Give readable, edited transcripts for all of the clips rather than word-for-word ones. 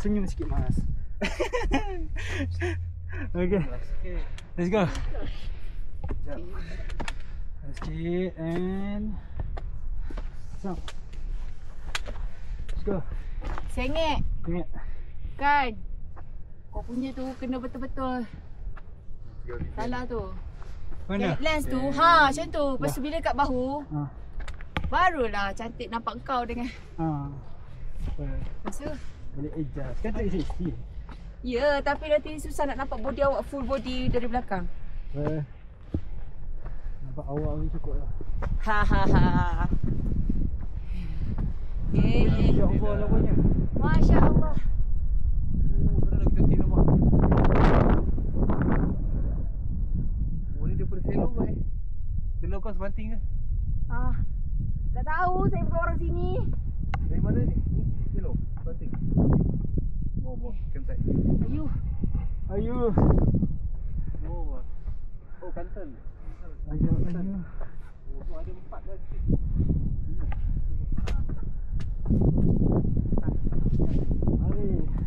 senyum sikit Mas. Okay, let's go. Sikit and so. Let's go. Sengit. Ingat. Kan. Kau punya tu kena betul-betul. Salah tu. Mana? Lens tu, macam tu. Lepas tu bila kat bahu, barulah cantik nampak kau dengan. Lepas tu, Boleh adjust. Kan 360. ya, tapi nanti susah nak nampak body awak full body dari belakang. Nampak awak ni cukup lah. Hahaha. Masya Allah lawannya. Masya Allah. Sana lagi cantik nampak. Oh ni daripada selo ke Selo kau sebanting ke? Tak tahu, saya bukan orang sini. Dari mana ni? Selo, sebanting. Oh, campsite. Ayuh. Ayuh. Oh, Kantan. Ayuh. Oh, tu ada 4 dah sikit. Mari.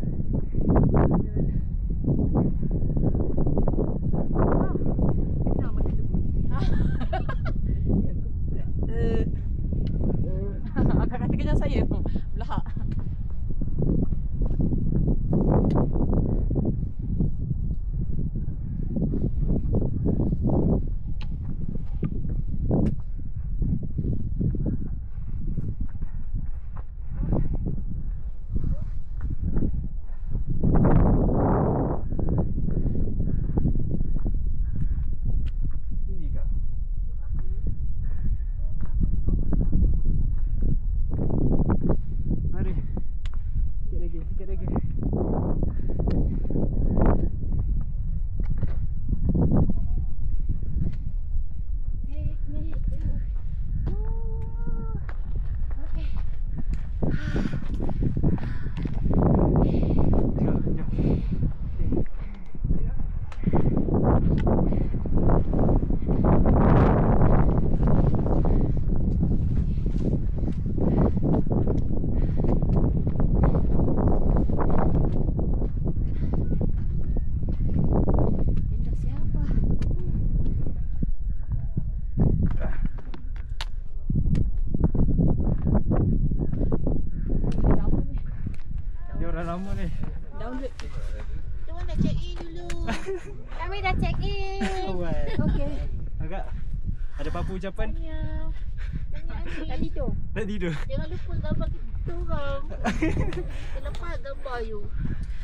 Agak kata kejar saya. Belahak. Lama ni. Download. Kita orang dah check in dulu. Kami dah check in. Okey. Agak ada apa-apa ucapan? Tak tidur. Tak tidur. Jangan lupa gambar kita orang. Terlepas gambar you.